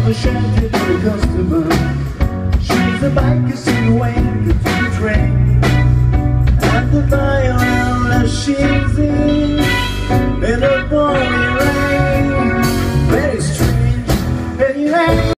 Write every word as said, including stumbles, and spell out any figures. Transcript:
from the shanty to the customer. She's a biker, she's waiting to the train.